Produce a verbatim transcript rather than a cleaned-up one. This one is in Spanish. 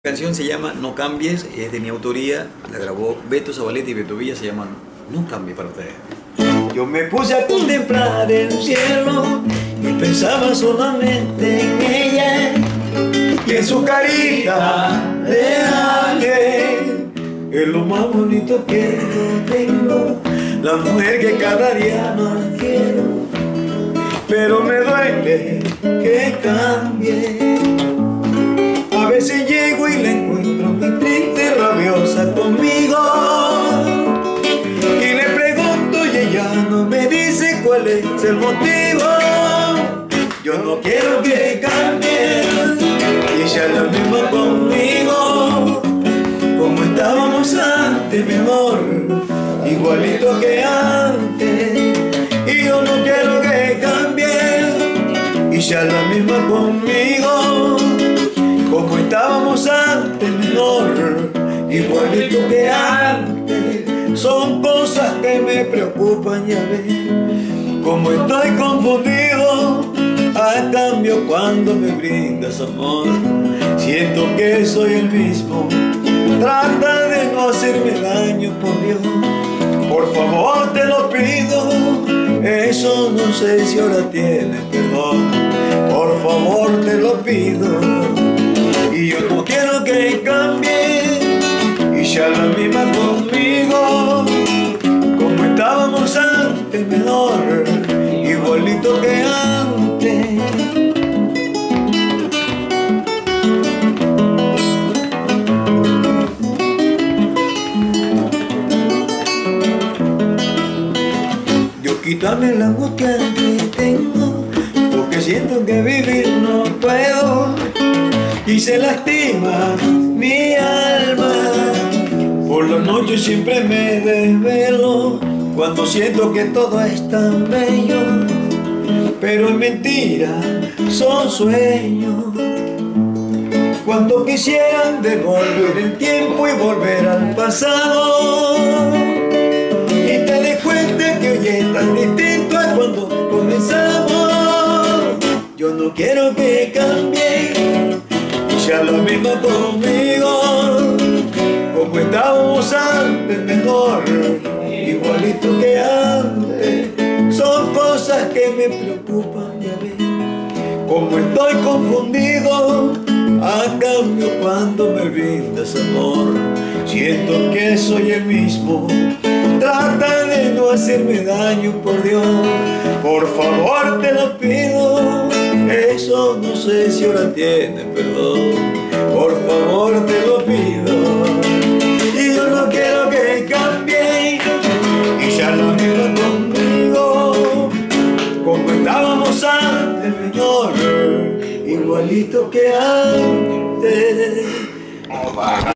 La canción se llama No Cambies, es de mi autoría, la grabó Beto Zabaleta y Beto Villa, se llama No Cambies para ustedes. Yo me puse a contemplar el cielo y pensaba solamente en ella y en su carita de ángel. Es lo más bonito que yo tengo, la mujer que cada día más quiero, pero me duele que cambie. A veces llego y la encuentro muy triste y rabiosa conmigo y le pregunto y ella no me dice cuál es el motivo. Yo no quiero que cambie y ella es la misma conmigo, como estábamos antes, mi amor, igualito que antes. Y yo no quiero que cambie y ella es la misma conmigo, como estábamos antes, menor, igualito que antes. Son cosas que me preocupan, ya ves, como estoy confundido. A cambio cuando me brindas amor, siento que soy el mismo. Trata de no hacerme daño, por Dios, por favor te lo pido. Eso no sé si ahora tienes perdón, por favor te lo pido. Y yo no quiero que cambie y ya la misma conmigo, como estábamos antes, menor, igualito que antes. Yo quítame la angustia que tengo, porque siento que vivir no puedo y se lastima mi alma. Por la noche siempre me desvelo cuando siento que todo es tan bello, pero es mentira, son sueños. Cuando quisieran devolver el tiempo y volver al pasado y te des cuenta que hoy es tan distinto a cuando comenzamos. Yo no quiero que cambie ya la misma conmigo, como estábamos antes, mejor, igualito que antes. Son cosas que me preocupan, ya ves, como estoy confundido. A cambio cuando me brindas amor, siento que soy el mismo. Trata de no hacerme daño, por Dios, por favor te lo pido. Eso no sé si ahora tienes perdón, por favor te lo pido. Y yo no quiero que cambie y ya lo mismo conmigo, como estábamos antes, Señor, igualito que antes.